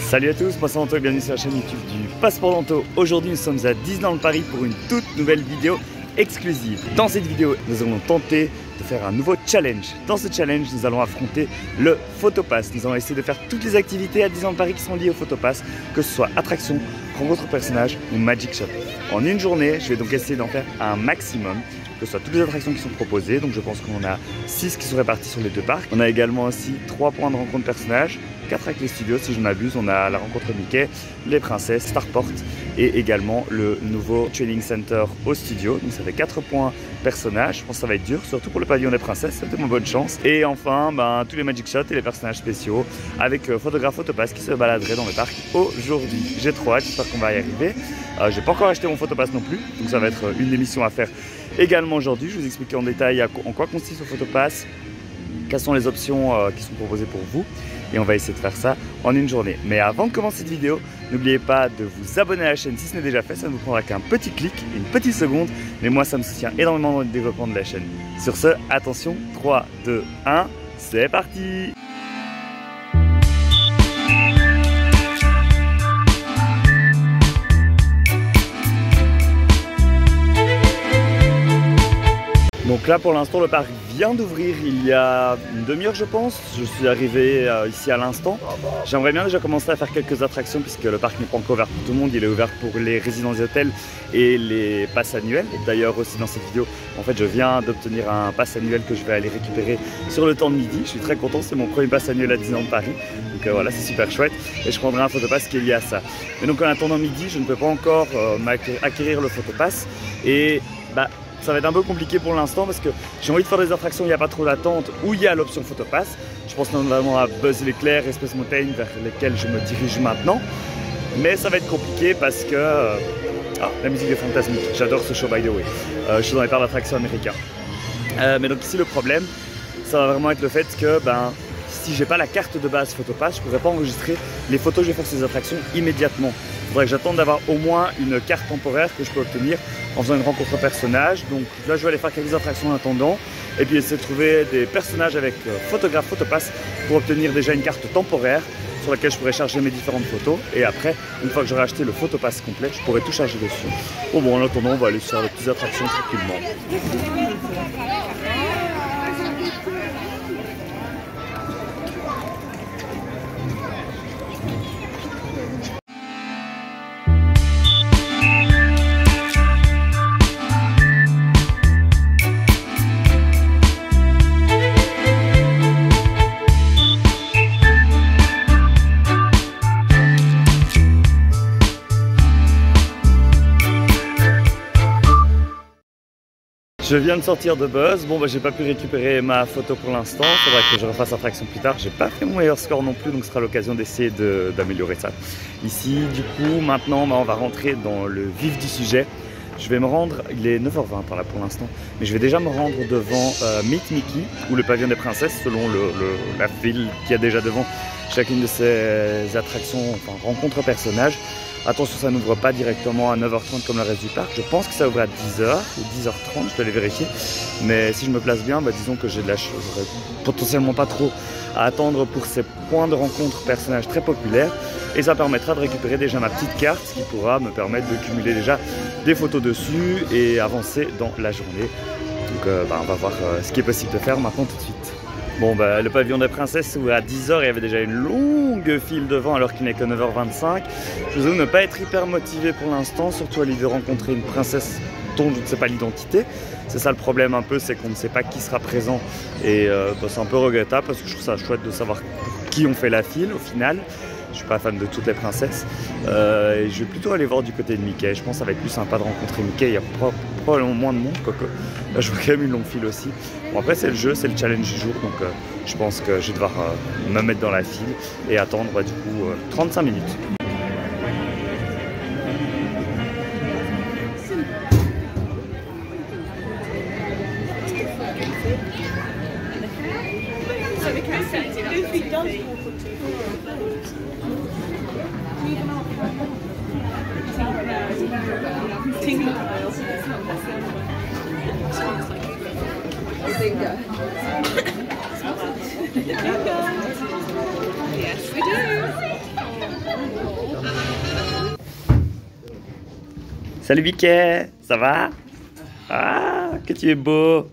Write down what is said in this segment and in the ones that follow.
Salut à tous, moi c'est Anto et bienvenue sur la chaîne YouTube du Passeport d'Anto. Aujourd'hui nous sommes à Disneyland Paris pour une toute nouvelle vidéo exclusive. Dans cette vidéo, nous allons tenter de faire un nouveau challenge. Dans ce challenge, nous allons affronter le Photopass. Nous allons essayer de faire toutes les activités à Disneyland Paris qui sont liées au Photopass, que ce soit attraction, rencontre personnage ou Magic Shop. En une journée, je vais donc essayer d'en faire un maximum, que ce soit toutes les attractions qui sont proposées. Donc je pense qu'on a 6 qui sont répartis sur les deux parcs. On a également aussi 3 points de rencontre personnage, 4 avec les studios si je ne m'abuse. On a la rencontre Mickey, les princesses, Starport et également le nouveau training center au studio. Donc ça fait 4 points personnage. Je pense que ça va être dur, surtout pour le pavillon des princesses, c'était mon bonne chance. Et enfin tous les Magic Shots et les personnages spéciaux avec photographe Photopass qui se baladeraient dans le parc aujourd'hui. J'ai trop hâte, j'espère qu'on va y arriver. J'ai pas encore acheté mon Photopass non plus, donc ça va être une émission à faire également aujourd'hui. Je vais vous expliquer en détail en quoi consiste le Photopass, quelles sont les options qui sont proposées pour vous. Et on va essayer de faire ça en une journée. Mais avant de commencer cette vidéo, n'oubliez pas de vous abonner à la chaîne si ce n'est déjà fait. Ça ne vous prendra qu'un petit clic, une petite seconde. Mais moi, ça me soutient énormément dans le développement de la chaîne. Sur ce, attention, 3, 2, 1, c'est parti! Donc là pour l'instant le parc vient d'ouvrir il y a une demi-heure je pense. Je suis arrivé ici à l'instant. J'aimerais bien déjà commencer à faire quelques attractions puisque le parc n'est pas encore ouvert pour tout le monde. Il est ouvert pour les résidents des hôtels et les passes annuels. D'ailleurs aussi dans cette vidéo, en fait je viens d'obtenir un pass annuel que je vais aller récupérer sur le temps de midi. Je suis très content, c'est mon premier pass annuel à Disneyland Paris. Donc voilà, c'est super chouette et je prendrai un Photopass qui est lié à ça. Mais donc en attendant midi, je ne peux pas encore acquérir le Photopass et ça va être un peu compliqué pour l'instant parce que j'ai envie de faire des attractions où il n'y a pas trop d'attente, où il y a l'option Photopass. Je pense notamment à Buzz l'éclair et Space Mountain vers lesquels je me dirige maintenant. Mais ça va être compliqué parce que... la musique est fantasmique, j'adore ce show by the way. Je suis dans les parcs d'attractions américains. Mais donc ici le problème, ça va vraiment être le fait que si j'ai pas la carte de base Photopass, je pourrais pas enregistrer les photos que je vais faire sur ces attractions immédiatement. Il faudrait que j'attende d'avoir au moins une carte temporaire que je peux obtenir en faisant une rencontre personnage. Donc là je vais aller faire quelques attractions en attendant et puis essayer de trouver des personnages avec photographe Photopass pour obtenir déjà une carte temporaire sur laquelle je pourrais charger mes différentes photos et après, une fois que j'aurai acheté le Photopass complet, je pourrai tout charger dessus. Bon en attendant, on va aller faire les petites attractions tranquillement. Je viens de sortir de Buzz, j'ai pas pu récupérer ma photo pour l'instant, il faudra que je refasse attraction plus tard. J'ai pas fait mon meilleur score non plus, donc ce sera l'occasion d'essayer d'améliorer ça. Ici, du coup, maintenant, on va rentrer dans le vif du sujet. Je vais me rendre, il est 9h20 par là pour l'instant, mais je vais déjà me rendre devant Meet Mickey ou le pavillon des princesses selon la file qu'il y a déjà devant chacune de ces attractions, rencontre personnages. Attention, ça n'ouvre pas directement à 9h30 comme le reste du parc. Je pense que ça ouvre à 10h ou 10h30, je dois aller vérifier. Mais si je me place bien, disons que j'ai de la chance. J'aurais potentiellement pas trop à attendre pour ces points de rencontre personnages très populaires. Et ça permettra de récupérer déjà ma petite carte, ce qui pourra me permettre de cumuler déjà des photos dessus et avancer dans la journée. Donc on va voir ce qui est possible de faire maintenant tout de suite. Le pavillon des princesses ouvre à 10h, il y avait déjà une longue file devant alors qu'il n'est que 9h25. Je vous avoue ne pas être hyper motivé pour l'instant, surtout à l'idée de rencontrer une princesse dont je ne sais pas l'identité. C'est ça le problème un peu, c'est qu'on ne sait pas qui sera présent et c'est un peu regrettable parce que je trouve ça chouette de savoir pour qui on fait la file au final. Je suis pas fan de toutes les princesses. Et je vais plutôt aller voir du côté de Mickey. Je pense que ça va être plus sympa de rencontrer Mickey. Il y a probablement moins de monde. Là, je vois quand même une longue file aussi. Après, c'est le jeu, c'est le challenge du jour. Donc, je pense que je vais devoir me mettre dans la file et attendre du coup 35 minutes. Yes, we do. Salut Mickey, ça va? Ah, que tu es beau!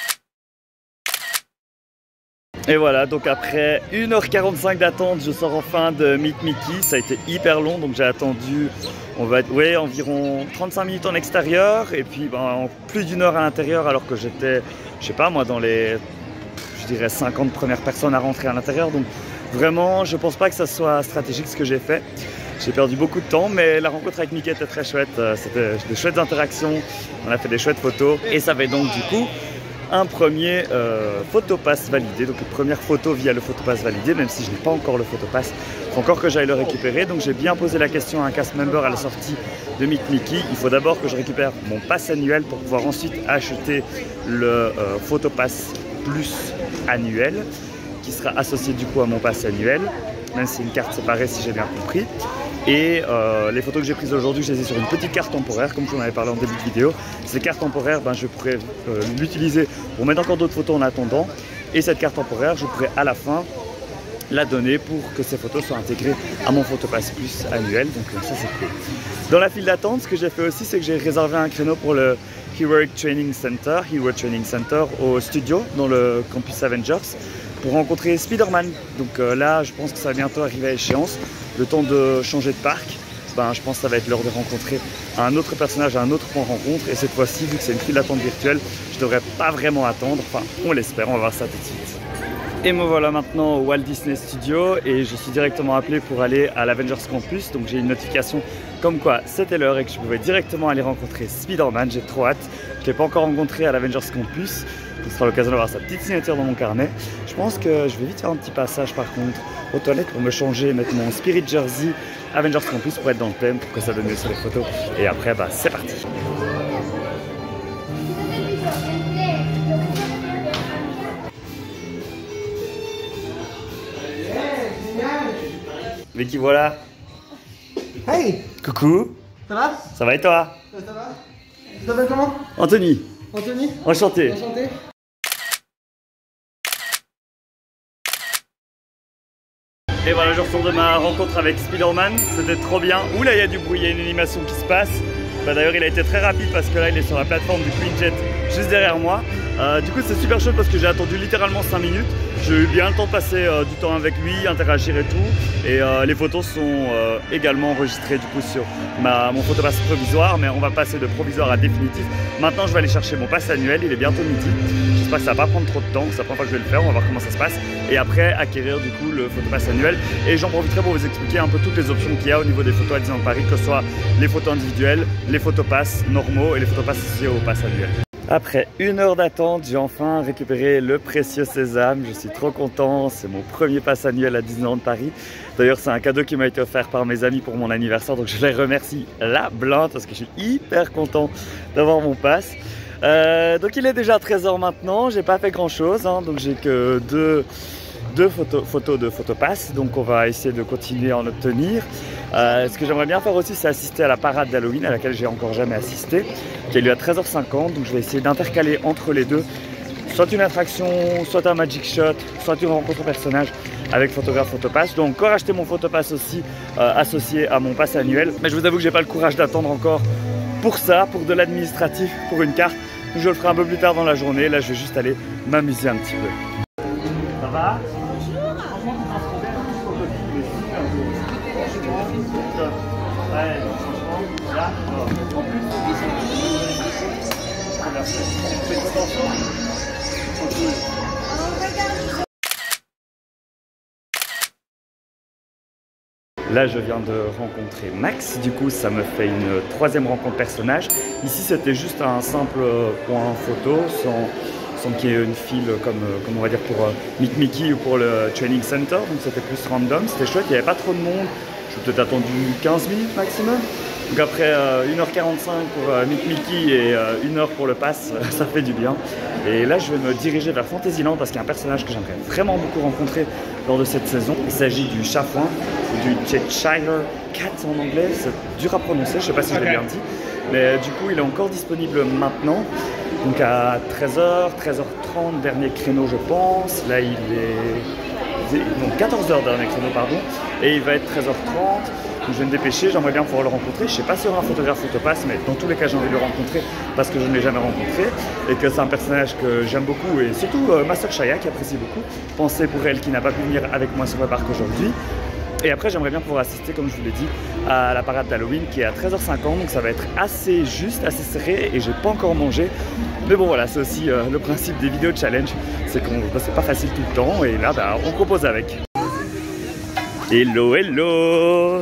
Et voilà, donc après 1h45 d'attente, je sors enfin de Meet Mickey. Ça a été hyper long, donc j'ai attendu, on va être, ouais, environ 35 minutes en extérieur et puis plus d'une heure à l'intérieur, alors que j'étais, je sais pas moi, dans les, je dirais 50 premières personnes à rentrer à l'intérieur. Donc vraiment, je pense pas que ça soit stratégique ce que j'ai fait. J'ai perdu beaucoup de temps, mais la rencontre avec Mickey était très chouette. C'était des chouettes interactions, on a fait des chouettes photos et ça avait donc du coup un premier photopass validé, donc une première photo via le photopass validé, même si je n'ai pas encore le photopass, il faut encore que j'aille le récupérer. Donc j'ai bien posé la question à un cast member à la sortie de Meet Mickey. Il faut d'abord que je récupère mon pass annuel pour pouvoir ensuite acheter le photopass plus annuel, qui sera associé du coup à mon pass annuel, même si c'est une carte séparée si j'ai bien compris. Et les photos que j'ai prises aujourd'hui, je les ai sur une petite carte temporaire, comme je vous en avais parlé en début de vidéo. Ces cartes temporaires, je pourrais l'utiliser pour mettre encore d'autres photos en attendant. Et cette carte temporaire, je pourrais à la fin la donner pour que ces photos soient intégrées à mon photopass plus annuel. Donc ça c'est cool. Dans la file d'attente, ce que j'ai fait aussi, c'est que j'ai réservé un créneau pour le Heroic Training Center au studio, dans le campus Avengers, pour rencontrer Spider-Man. Donc là, je pense que ça va bientôt arriver à échéance. Le temps de changer de parc, je pense que ça va être l'heure de rencontrer un autre personnage à un autre point rencontre. Et cette fois-ci, vu que c'est une file d'attente virtuelle, je ne devrais pas vraiment attendre. Enfin, on l'espère, on va voir ça tout de suite. Et me voilà maintenant au Walt Disney Studio et je suis directement appelé pour aller à l'Avengers Campus. Donc j'ai une notification comme quoi c'était l'heure et que je pouvais directement aller rencontrer Spider-Man. J'ai trop hâte. Je ne l'ai pas encore rencontré à l'Avengers Campus. Ce sera l'occasion d'avoir sa petite signature dans mon carnet. Je pense que je vais vite faire un petit passage par contre aux toilettes pour me changer, mettre mon Spirit Jersey Avengers Campus pour être dans le thème, pour que ça donne mieux sur les photos. Et après, c'est parti. Vicky, voilà. Hey! Coucou. Ça va? Ça va et toi? Ça va? Tu t'appelles comment? Anthony. Anthony? Enchanté. Enchanté. Et voilà, je retourne de ma rencontre avec Spider-Man, c'était trop bien. Ouh là, il y a du bruit, il y a une animation qui se passe. D'ailleurs, il a été très rapide parce que là, il est sur la plateforme du Quinjet juste derrière moi. Du coup, c'est super chouette parce que j'ai attendu littéralement 5 minutes. J'ai eu bien le temps de passer du temps avec lui, interagir et tout. Et les photos sont également enregistrées du coup sur mon photopass provisoire, mais on va passer de provisoire à définitif. Maintenant, je vais aller chercher mon pass annuel, il est bientôt midi. J'espère que ça va pas prendre trop de temps, c'est la première fois que je vais le faire, on va voir comment ça se passe. Et après, acquérir du coup le photopass annuel. Et j'en profiterai pour vous expliquer un peu toutes les options qu'il y a au niveau des photos à Disneyland Paris, que ce soit les photos individuelles, les photopass normaux et les photopass associés au pass annuel. Après 1 heure d'attente, j'ai enfin récupéré le précieux sésame. Je suis trop content, c'est mon premier pass annuel à Disneyland Paris. D'ailleurs, c'est un cadeau qui m'a été offert par mes amis pour mon anniversaire, donc je les remercie la blinde parce que je suis hyper content d'avoir mon pass. Donc il est déjà 13h maintenant, j'ai pas fait grand chose, donc j'ai que deux photos de photopass, donc on va essayer de continuer à en obtenir. Ce que j'aimerais bien faire aussi, c'est assister à la parade d'Halloween à laquelle j'ai encore jamais assisté, qui a lieu à 13h50, donc je vais essayer d'intercaler entre les deux, soit une attraction, soit un magic shot, soit une rencontre personnage avec photographe photopass. Je dois encore acheter mon photopass aussi associé à mon pass annuel, mais je vous avoue que j'ai pas le courage d'attendre encore pour ça, pour de l'administratif, pour une carte. Je le ferai un peu plus tard dans la journée, là je vais juste aller m'amuser un petit peu. Ça va? Ouais, franchement, là, en plus, là, je viens de rencontrer Max, du coup, ça me fait une 3e rencontre personnage. Ici, c'était juste un simple point photo, sans qu'il y ait une file comme on va dire pour Meet Mickey ou pour le Training Center, donc c'était plus random, c'était chouette, il n'y avait pas trop de monde. J'ai peut-être attendu 15 minutes maximum. Donc après 1h45 pour Meet Mickey et 1 heure pour le pass, ça fait du bien. Et là, je vais me diriger vers Fantasyland parce qu'il y a un personnage que j'aimerais vraiment beaucoup rencontrer lors de cette saison. Il s'agit du chafouin, ou du Cheshire Cat en anglais. C'est dur à prononcer, je ne sais pas si je l'ai bien dit. Mais du coup, il est encore disponible maintenant. Donc à 13h, 13h30, dernier créneau je pense. Là, il est... Non, 14h dernier créneau, pardon. et il va être 13h30. Donc je vais me dépêcher, j'aimerais bien pouvoir le rencontrer. Je ne sais pas si il y aura un photographe Photopass, mais dans tous les cas j'ai envie de le rencontrer parce que je ne l'ai jamais rencontré et que c'est un personnage que j'aime beaucoup et surtout ma soeur Chaya qui apprécie beaucoup. Pensez pour elle qui n'a pas pu venir avec moi sur le parc aujourd'hui. Et après j'aimerais bien pouvoir assister, comme je vous l'ai dit, à la parade d'Halloween qui est à 13h50, donc ça va être assez juste, assez serré et j'ai pas encore mangé. Mais bon voilà, c'est aussi le principe des vidéos challenge, c'est qu'on c'est pas facile tout le temps et là bah, on compose avec. Hello hello.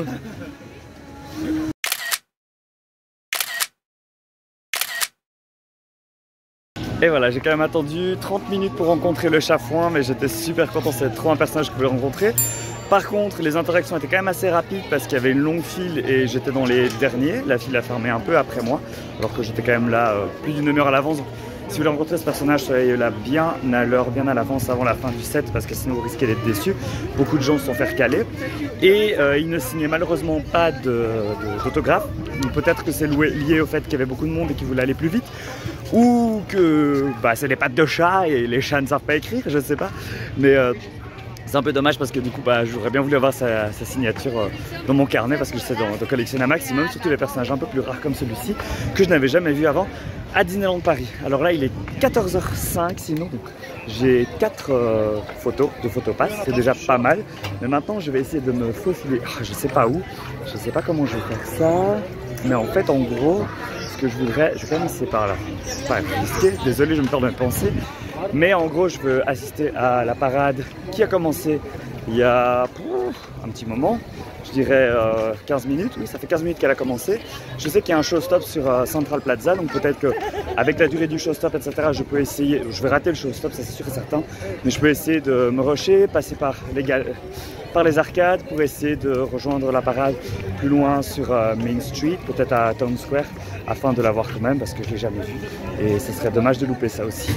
Et voilà, j'ai quand même attendu 30 minutes pour rencontrer le chafouin, mais j'étais super content, c'était trop un personnage que je voulais rencontrer. Par contre, les interactions étaient quand même assez rapides parce qu'il y avait une longue file et j'étais dans les derniers. La file a fermé un peu après moi, alors que j'étais quand même là plus d'une demi-heure à l'avance. Si vous voulez rencontrer ce personnage, soyez là bien à l'heure, bien à l'avance avant la fin du set parce que sinon vous risquez d'être déçus. Beaucoup de gens se sont fait recaler et il ne signait malheureusement pas d'autographe. Peut-être que c'est lié au fait qu'il y avait beaucoup de monde et qu'il voulait aller plus vite ou que bah, c'est des pattes de chat et les chats ne savent pas écrire, je ne sais pas. Mais c'est un peu dommage parce que du coup bah, j'aurais bien voulu avoir sa signature dans mon carnet parce que j'essaie de collectionner un maximum, surtout les personnages un peu plus rares comme celui-ci que je n'avais jamais vu avant à Disneyland Paris. Alors là il est 14h05 sinon, donc j'ai 4 photos de Photopass, c'est déjà pas mal. Mais maintenant je vais essayer de me faufiler, je sais pas où, je sais pas comment je vais faire ça. Mais en fait en gros ce que je voudrais, je vais quand même essayer par là, c'est pas risqué, désolé je me perds de mes pensées. Mais en gros, je veux assister à la parade qui a commencé il y a un petit moment, je dirais 15 minutes, oui ça fait 15 minutes qu'elle a commencé. Je sais qu'il y a un showstop sur Central Plaza, donc peut-être qu'avec la durée du showstop, etc., je peux essayer, je vais rater le showstop, ça c'est sûr et certain, mais je peux essayer de me rusher, passer par les arcades pour essayer de rejoindre la parade plus loin sur Main Street, peut-être à Town Square, afin de la voir quand même parce que je ne l'ai jamais vue et ce serait dommage de louper ça aussi.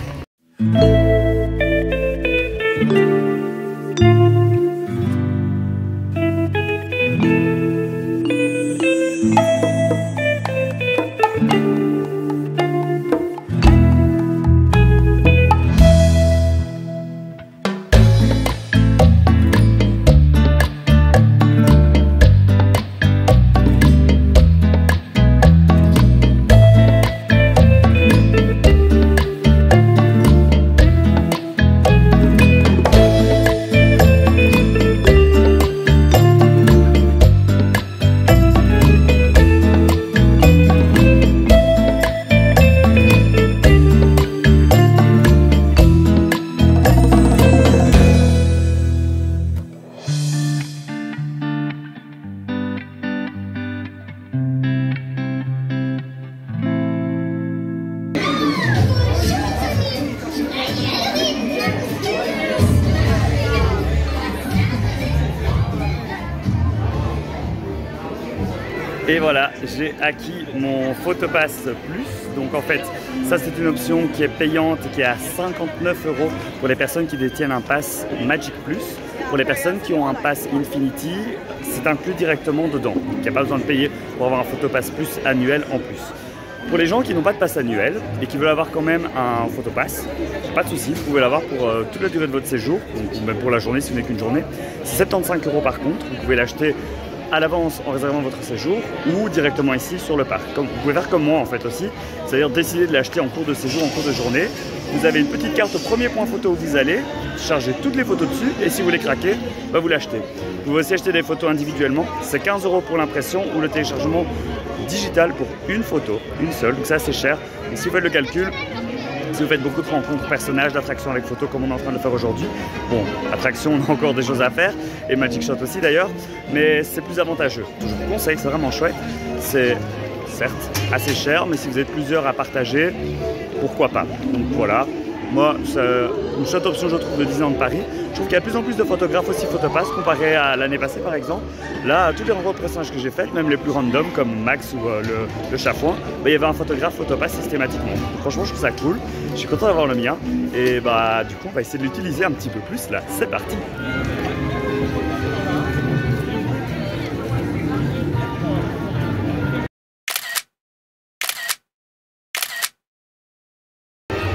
Et voilà, j'ai acquis mon Photopass Plus. Donc en fait, ça c'est une option qui est payante et qui est à 59 € pour les personnes qui détiennent un pass Magic Plus. Pour les personnes qui ont un pass Infinity, c'est inclus directement dedans. Donc il n'y a pas besoin de payer pour avoir un Photopass Plus annuel en plus. Pour les gens qui n'ont pas de pass annuel et qui veulent avoir quand même un Photopass, pas de souci, vous pouvez l'avoir pour toute la durée de votre séjour, donc même pour la journée si vous n'avez qu'une journée. C'est 75 € par contre, vous pouvez l'acheter à l'avance en réservant votre séjour ou directement ici sur le parc. Comme, vous pouvez faire comme moi en fait aussi, c'est-à-dire décider de l'acheter en cours de séjour, en cours de journée. Vous avez une petite carte au premier point photo où vous allez, chargez toutes les photos dessus et si vous les craquez, bah vous l'achetez. Vous pouvez aussi acheter des photos individuellement, c'est 15 € pour l'impression ou le téléchargement digital pour une photo, une seule, donc ça c'est cher. Et si vous faites le calcul, si vous faites beaucoup de rencontres personnages, d'attractions avec photos comme on est en train de le faire aujourd'hui, bon, attraction, on a encore des choses à faire, et Magic Shot aussi d'ailleurs, mais c'est plus avantageux. Je vous conseille, c'est vraiment chouette. C'est certes assez cher, mais si vous êtes plusieurs à partager, pourquoi pas. Donc voilà, moi, c'est une chouette option je trouve de Disneyland Paris. Je trouve qu'il y a de plus en plus de photographes aussi Photopass comparé à l'année passée par exemple. Là, toutes les rencontres personnages que j'ai faites, même les plus random comme Max ou le chafouin, bah, il y avait un photographe Photopass systématiquement. Franchement, je trouve ça cool. Je suis content d'avoir le mien. Et bah du coup, on va essayer de l'utiliser un petit peu plus là. C'est parti.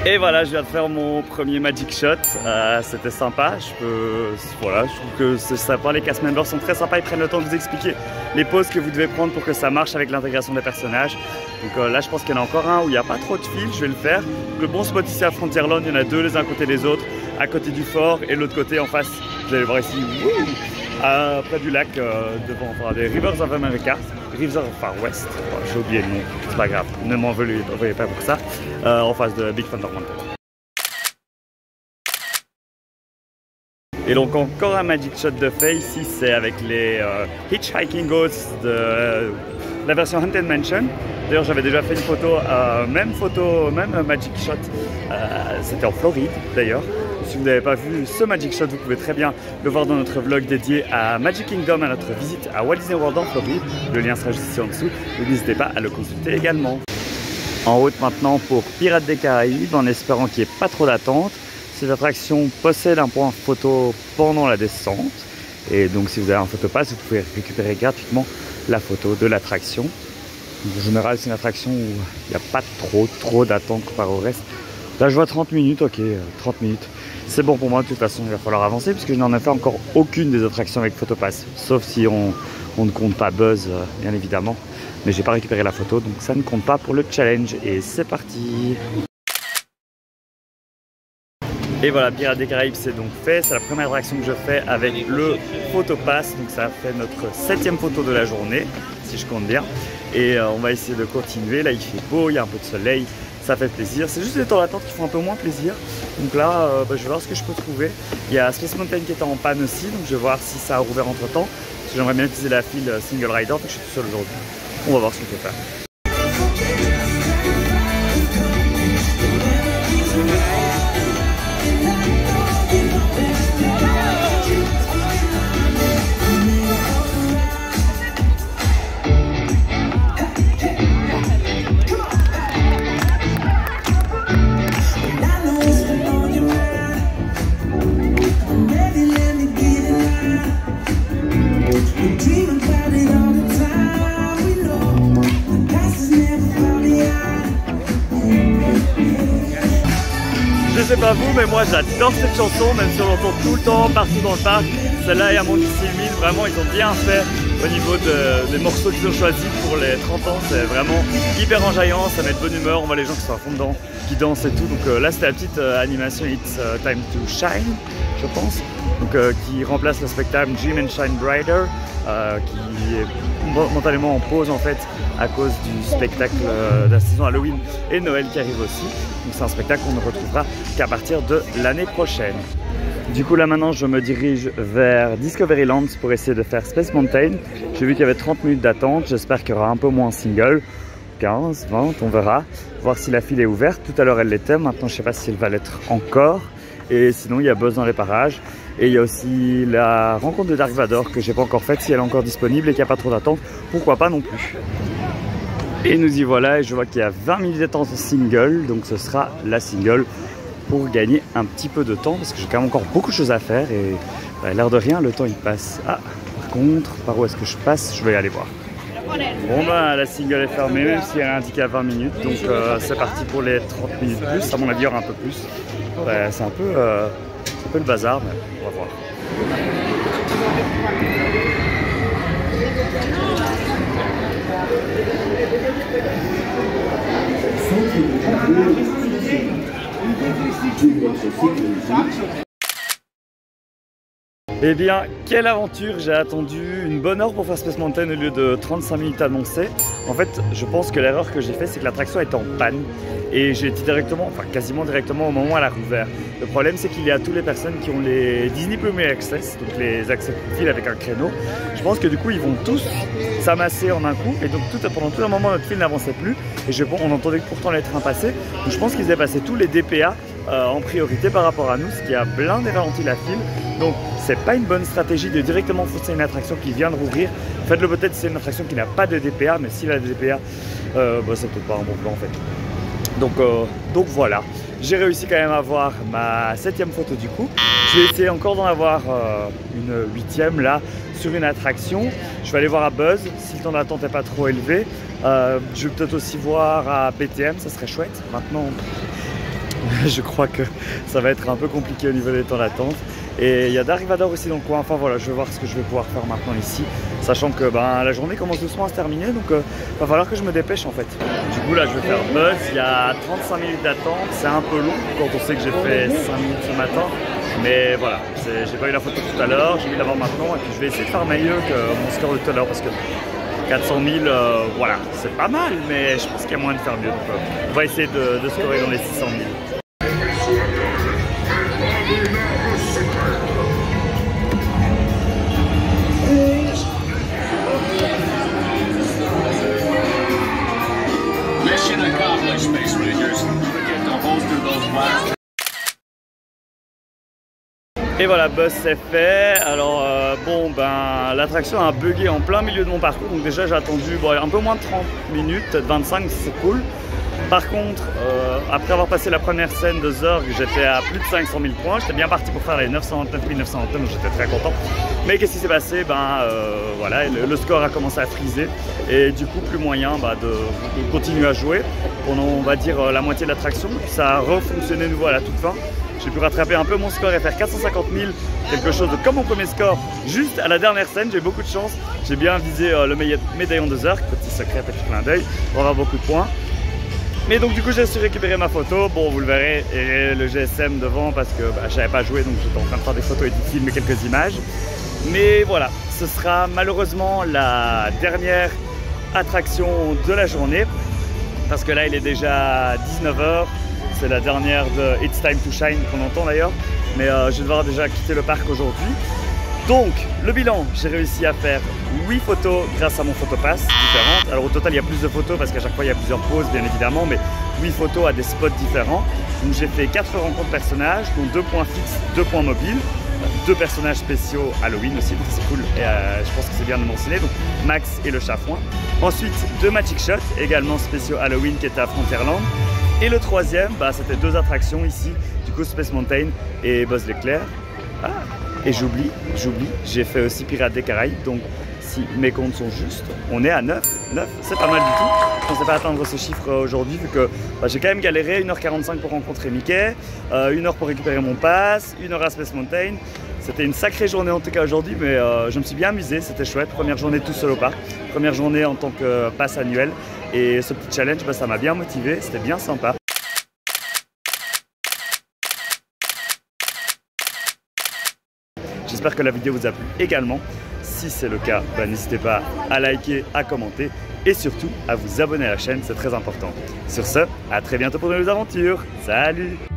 Et voilà, je viens de faire mon premier Magic Shot, c'était sympa, voilà, je trouve que c'est sympa, les cast members sont très sympas, ils prennent le temps de vous expliquer les poses que vous devez prendre pour que ça marche avec l'intégration des personnages. Donc là je pense qu'il y en a encore un où il n'y a pas trop de fil, je vais le faire. Le bon spot ici à Frontierland, il y en a deux les uns à côté des autres, à côté du fort et l'autre côté en face, vous allez voir ici, près du lac, devant des Rivers of America. Rivers of Far West, j'ai oublié le nom, c'est pas grave, ne m'en veuillez pas pour ça, en face de Big Thunder Mountain. Et donc encore un Magic Shot de fait, ici c'est avec les Hitchhiking Ghosts de la version Haunted Mansion. D'ailleurs j'avais déjà fait une photo, même Magic Shot, c'était en Floride d'ailleurs. Si vous n'avez pas vu ce Magic Shot, vous pouvez très bien le voir dans notre vlog dédié à Magic Kingdom, à notre visite à Walt Disney World en Floride. Le lien sera juste ici en dessous, donc n'hésitez pas à le consulter également. En route maintenant pour Pirates des Caraïbes, en espérant qu'il n'y ait pas trop d'attente. Cette attraction possède un point photo pendant la descente. Et donc si vous avez un photopass, vous pouvez récupérer gratuitement la photo de l'attraction. En général, c'est une attraction où il n'y a pas trop d'attente comparé au reste. Là, je vois 30 minutes, ok, 30 minutes. C'est bon pour moi, de toute façon, il va falloir avancer puisque je n'en ai fait encore aucune des attractions avec photopass. Sauf si on ne compte pas Buzz, bien évidemment. Mais j'ai pas récupéré la photo, donc ça ne compte pas pour le challenge. Et c'est parti! Et voilà, Pirates des Caraïbes, c'est donc fait. C'est la première attraction que je fais avec le photopass. Donc ça fait notre 7e photo de la journée, si je compte bien. Et on va essayer de continuer. Là, il fait beau, il y a un peu de soleil. Ça fait plaisir. C'est juste les temps d'attente qui font un peu moins plaisir. Donc là, je vais voir ce que je peux trouver. Il y a Space Mountain qui est en panne aussi. Donc je vais voir si ça a rouvert entre temps. Parce que j'aimerais bien utiliser la file Single Rider. Donc je suis tout seul aujourd'hui. On va voir ce qu'on peut faire. Je sais pas vous, mais moi j'adore cette chanson, même si on l'entend tout le temps, partout dans le parc. Celle-là et Among Us, vraiment ils ont bien fait au niveau des morceaux qu'ils ont choisis pour les 30 ans. C'est vraiment hyper enjaillant, ça met de bonne humeur, on voit les gens qui sont à fond dedans, qui dansent et tout. Donc là c'était la petite animation It's Time to Shine, je pense. Donc qui remplace le spectacle Dream and Shine Brighter, qui est momentanément en pause en fait à cause du spectacle de la saison Halloween et Noël qui arrive aussi. Donc c'est un spectacle qu'on ne retrouvera qu'à partir de l'année prochaine. Du coup là maintenant je me dirige vers Discoveryland pour essayer de faire Space Mountain. J'ai vu qu'il y avait 30 minutes d'attente, j'espère qu'il y aura un peu moins single. 15, 20, on verra. Voir si la file est ouverte. Tout à l'heure elle l'était, maintenant je ne sais pas si elle va l'être encore. Et sinon il y a Buzz dans les parages. Et il y a aussi la rencontre de Dark Vador que j'ai pas encore faite, si elle est encore disponible et qu'il n'y a pas trop d'attente, pourquoi pas non plus. Et nous y voilà, et je vois qu'il y a 20 minutes d'attente single, donc ce sera la single pour gagner un petit peu de temps parce que j'ai quand même encore beaucoup de choses à faire et l'air de rien, le temps il passe. Ah, par contre, par où est-ce que je passe? Je vais aller voir. Bon ben la single est fermée même si elle est indiquée à 20 minutes, donc c'est parti pour les 30 minutes plus, à mon avis il y aura un peu plus. C'est un peu le bazar, mais on va voir. Eh bien, quelle aventure! J'ai attendu une bonne heure pour faire Space Mountain au lieu de 35 minutes annoncées. En fait, je pense que l'erreur que j'ai faite, c'est que l'attraction était en panne. Et j'ai été directement, enfin quasiment directement au moment où elle a rouvert. Le problème, c'est qu'il y a toutes les personnes qui ont les Disney Premier Access, donc les accès profil avec un créneau. Je pense que du coup, ils vont tous s'amasser en un coup. Et donc, pendant tout un moment, notre file n'avançait plus. Et on entendait pourtant les trains passer. Donc, je pense qu'ils avaient passé tous les DPA en priorité par rapport à nous, ce qui a blindé ralenti la file. Donc, c'est pas une bonne stratégie de directement foncer une attraction qui vient de rouvrir. Faites-le peut-être si c'est une attraction qui n'a pas de DPA, mais s'il a des DPA, c'est peut-être pas un bon plan en fait. Donc voilà, j'ai réussi quand même à avoir ma 7e photo du coup. Je vais essayer encore d'en avoir une 8e là sur une attraction. Je vais aller voir à Buzz si le temps d'attente n'est pas trop élevé. Je vais peut-être aussi voir à PTM, ça serait chouette. Maintenant, Je crois que ça va être un peu compliqué au niveau des temps d'attente. Et il y a Darrivador aussi dans le coin. Enfin voilà, je vais voir ce que je vais pouvoir faire maintenant ici. Sachant que la journée commence doucement à se terminer. Donc va falloir que je me dépêche en fait. Du coup là je vais faire buzz. Il y a 35 minutes d'attente. C'est un peu long quand on sait que j'ai fait 5 minutes ce matin. Mais voilà, j'ai pas eu la photo tout à l'heure. J'ai envie l'avoir maintenant. Et puis je vais essayer de faire mieux que mon score de tout à l'heure. Parce que 400 000, voilà, c'est pas mal. Mais je pense qu'il y a moyen de faire mieux. Donc on va essayer de scorer dans les 600 000. Et voilà, buzz c'est fait. Alors l'attraction a bugué en plein milieu de mon parcours. Donc déjà j'ai attendu un peu moins de 30 minutes, peut-être 25, c'est cool. Par contre, après avoir passé la première scène de Zurg, j'étais à plus de 500 000 points. J'étais bien parti pour faire les 929 929, donc j'étais très content. Mais qu'est-ce qui s'est passé? Voilà, le score a commencé à friser. Et du coup, plus moyen de continuer à jouer pendant, on va dire, la moitié de l'attraction. Ça a refonctionné nouveau à la toute fin. J'ai pu rattraper un peu mon score et faire 450 000, quelque chose de comme mon premier score, juste à la dernière scène. J'ai eu beaucoup de chance. J'ai bien visé le médaillon de Zurg, petit secret, petit clin d'œil, pour avoir beaucoup de points. Mais donc du coup j'ai su récupérer ma photo, bon vous le verrez, et le GSM devant parce que je n'avais pas joué, donc j'étais en train de faire des photos et de filmer quelques images. Mais voilà, ce sera malheureusement la dernière attraction de la journée, parce que là il est déjà 19 h, c'est la dernière de It's Time to Shine qu'on entend d'ailleurs, mais je vais devoir déjà quitter le parc aujourd'hui. Donc, le bilan, j'ai réussi à faire 8 photos grâce à mon photopass différentes. Alors au total, il y a plus de photos parce qu'à chaque fois, il y a plusieurs poses, bien évidemment, mais 8 photos à des spots différents. Donc j'ai fait 4 rencontres personnages, dont 2 points fixes, 2 points mobiles, 2 personnages spéciaux Halloween aussi, donc c'est cool, et je pense que c'est bien de mentionner, donc Max et le chafouin. Ensuite, 2 Magic Shots, également spéciaux Halloween qui étaient à Frontierland. Et le troisième, c'était 2 attractions ici, du coup Space Mountain et Buzz l'éclair. Et j'oublie, j'ai fait aussi Pirates des Caraïbes, donc si mes comptes sont justes, on est à 9, c'est pas mal du tout. Je ne pensais pas atteindre ce chiffre aujourd'hui vu que j'ai quand même galéré, 1h45 pour rencontrer Mickey, 1 heure pour récupérer mon pass, 1 heure à Space Mountain. C'était une sacrée journée en tout cas aujourd'hui, mais je me suis bien amusé, c'était chouette. Première journée tout seul au parc, première journée en tant que pass annuel, et ce petit challenge, ça m'a bien motivé, c'était bien sympa. J'espère que la vidéo vous a plu également. Si c'est le cas, n'hésitez pas à liker, à commenter et surtout à vous abonner à la chaîne, c'est très important. Sur ce, à très bientôt pour de nouvelles aventures. Salut!